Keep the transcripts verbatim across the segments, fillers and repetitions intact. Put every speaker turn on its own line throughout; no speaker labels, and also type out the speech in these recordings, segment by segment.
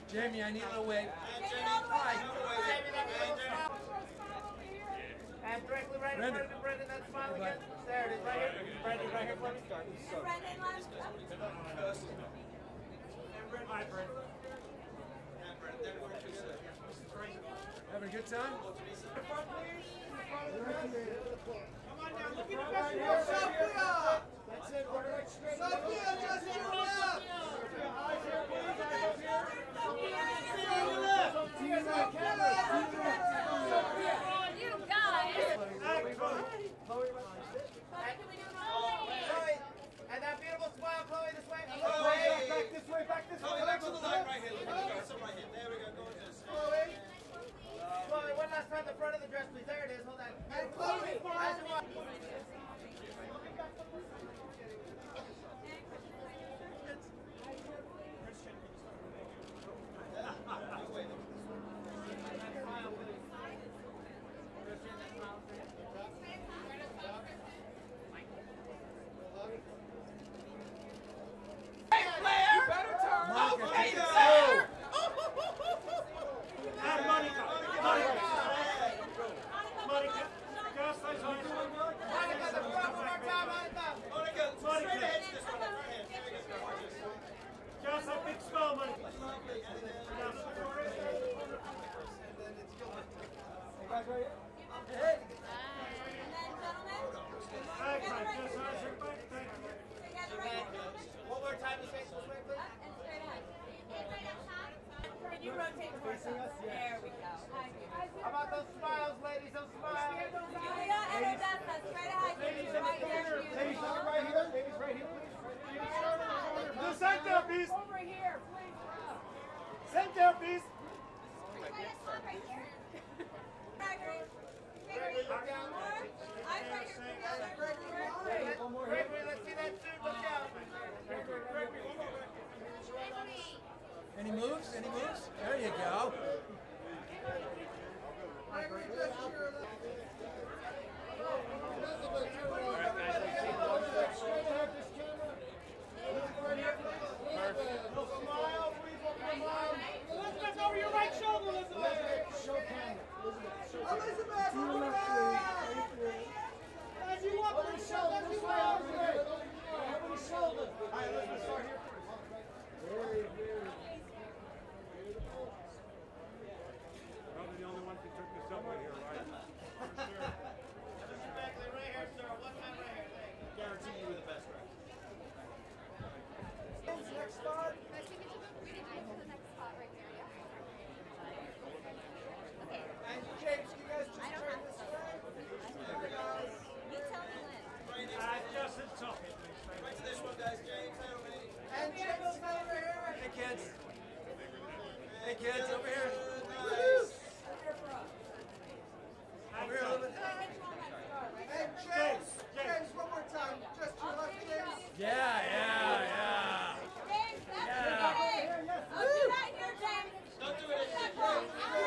Jamie, I need a little wave.
Hi. And directly right in front of you, Brendan, that smile again. There it is, right here. Brendan, right here, let me start.
Brendan, last
Hi, Brendan.
Having a good time?
Come on now, look at the best one. Sofia! That's it, we're right straight. Sofia, just to your left! Eyes here, please, eyes up here. Sofia, to your left! Sofia, Sofia!
You guys!
Chloe, and that beautiful smile, Chloe, this way.
Hey.
Back this way, back this way.
Chloe, back to the light right here. Look at the dress up right here. There we go, gorgeous.
Chloe. Chloe, one last time, the front of the dress, please. There it is, hold on. And Chloe, as you walk. One more time, this way, this way, please.
Can you rotate for us? There we go.
How about those smiles, ladies? Those smiles.
Yulia and Odessa, straight ahead.
Ladies,
Right here.
ladies, look right here. Ladies, right here, please. The center, please.
Over here, please.
Center, please.
Gregory. Gregory, look down. I'm right here. Gregory,
Gregory, let's see that suit. Look down.
Any moves? Any moves? There you go.
Elizabeth, over your right shoulder, Elizabeth. Show camera. Elizabeth, over as you walk over the shoulder, as you walk over the shoulder. All right, Elizabeth, start here first. Very, very beautiful.
Probably the only one who took the subway here, right?
Just back there, right here, sir. One time right here.
Guarantee you were the best, right?
Next spot. And James, you guys just turn this way.
You tell me when.
Uh, just at the top here, please.
Right to this one, guys. James, help me.
And James, come over here.
Hey, kids. Hey, kids, over here.
Nice.
Over here a little bit.
And James, James, one more time. Just your left, James.
Yeah, yeah, yeah.
James, that's
Yeah.
okay. Oh, do that here, James.
Don't do it.
That's all.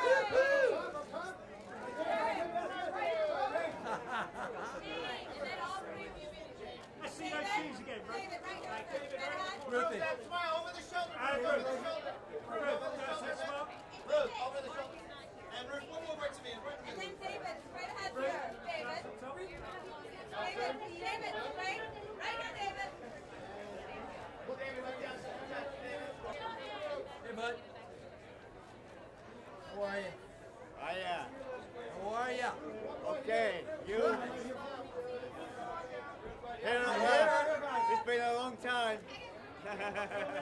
I see those shoes again, bro.
Ruthie.
That smile over the shoulder.
And
Over
Ruth.
the shoulder.
Ruth, that's it, smile.
Ruth, over the shoulder.
And Ruth, one more right to me. Right to
And
me.
then David, straight ahead here. David. David, David, straight. Right here, David.
Well, David, right down. David.
Hey, bud. How are you?
Hiya.
How are ya?
Okay, you. Here I am. It's been a long time.